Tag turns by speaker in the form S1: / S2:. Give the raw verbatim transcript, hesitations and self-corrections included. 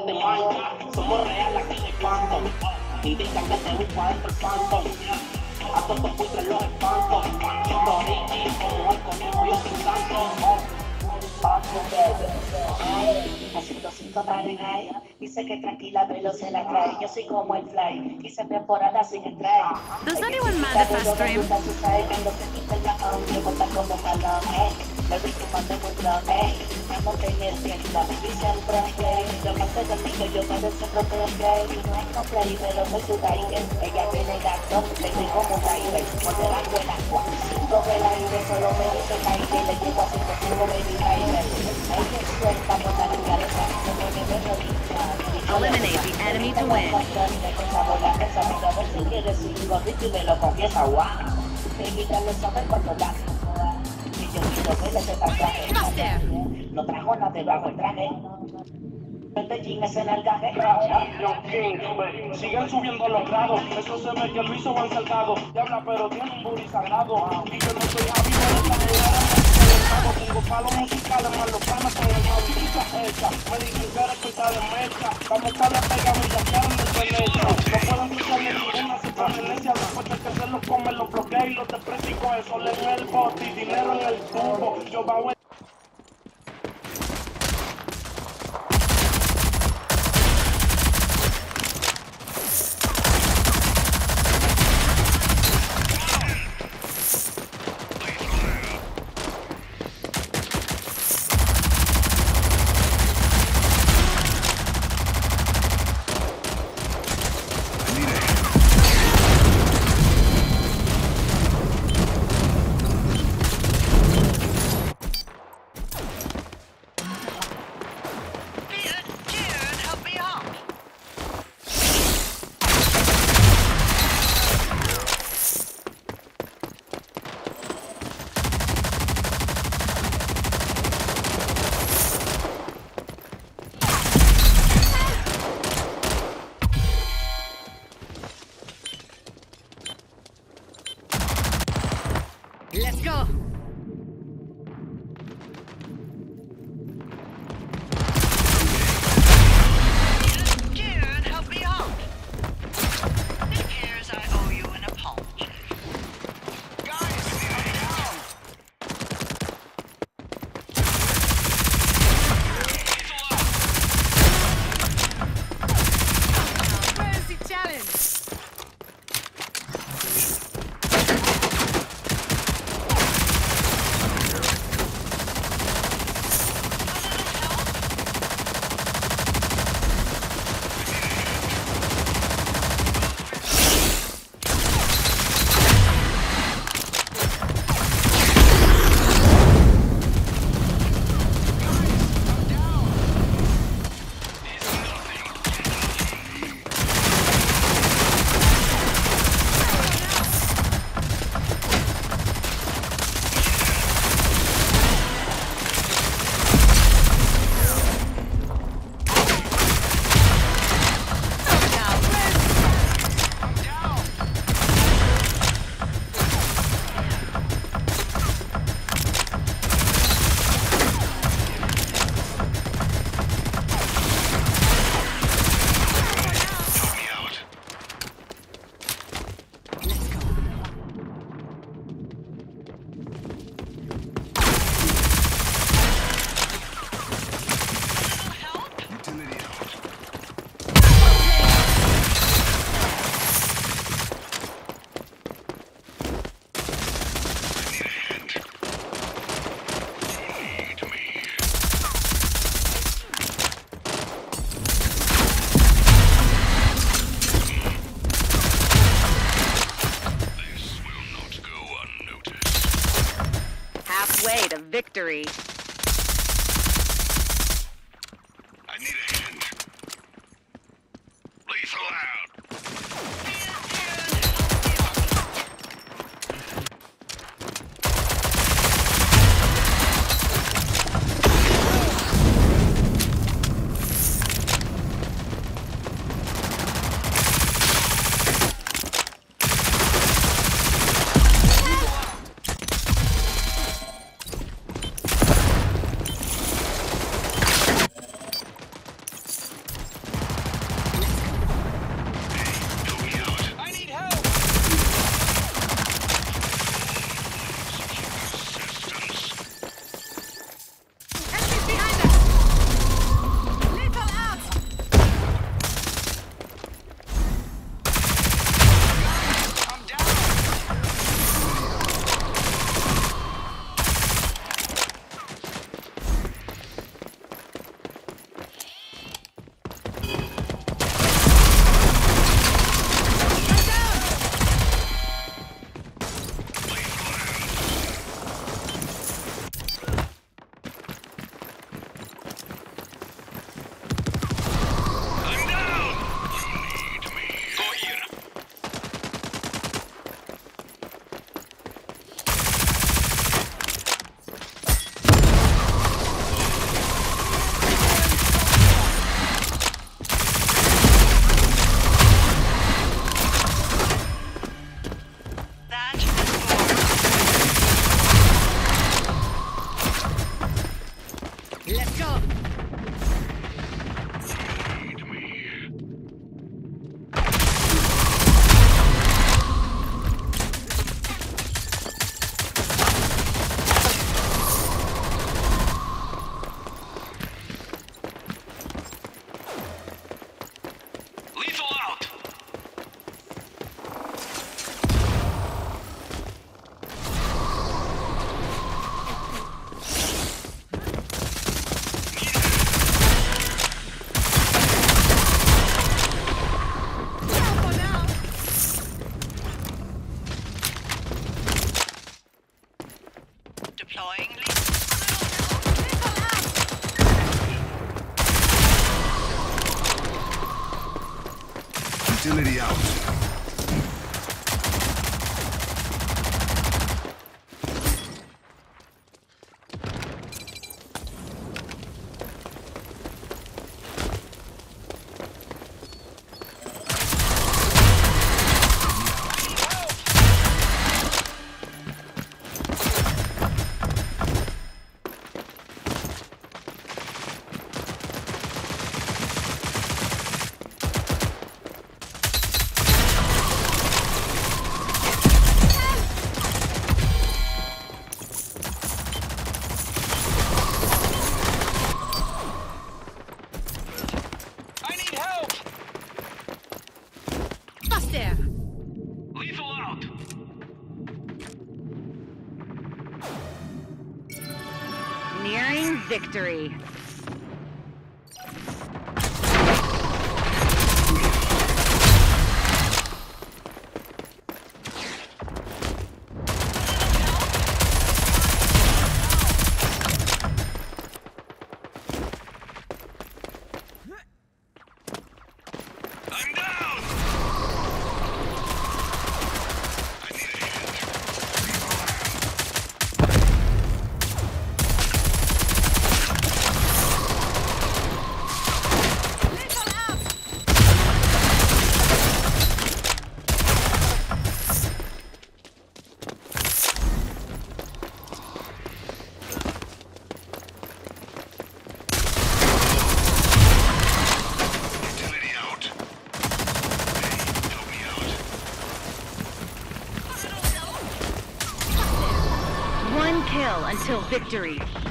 S1: de Minecraft. Somos real aquí en el Phantom. Indican que te busca dentro el Phantom. A todos putres los espanto. Toriki, como el conejo, yo soy santo. Haciendo cinco Fahrenheit. Dice que tranquila, pero se la trae. Yo soy como el fly. Quince temporadas sin entrar.
S2: Does anyone mind if I stream?
S1: Me vi fumando muy grande, vamos a tener fiesta, y siempre play. Yo me estoy dormido, yo me descentro todo el play. No es no play, pero soy su tiger. Ella tiene gato, le doy como tiger. Cuando la escuela, cinco del aire, solo me dice tiger. Le llevo a cinco, cinco baby tiger. Hay que suelta por la cabeza, no me de rodilla.
S2: Eliminate the enemy to win.
S1: Si quieres cinco, y me lo confiesa, guau. Me quitan los ojos cuando la no trajo nada debajo el traje. Este jean es en el gaje.
S3: Siguen subiendo los grados. Eso se ve que lo hizo van salgado. Te habla pero tiene un booty sagrado. Y yo no soy Javi, pero esta mujer tengo palos musicales, más los panas con la maldita hecha. Me dicen que eres cuenta de mecha. Vamos a la pega, me llaman del derecho. No pueden escucharle ninguna supervivencia. Después de que se los comen, los bloquea y los desprecio. Eso le en el bote y dinero en el tubo. Yo bajo el
S2: Let's go.
S4: Dude, help me out. It appears I owe you an apology. Guys, I'm down.
S2: Where's the challenge? Halfway to victory.
S3: I need a hand. Lethal out.
S5: Utility out.
S4: I need help!
S2: Bust there.
S4: Lethal out!
S2: Nearing victory.
S4: I'm down! I need a hand. Utility out. Hey, help me out.
S2: One kill until victory.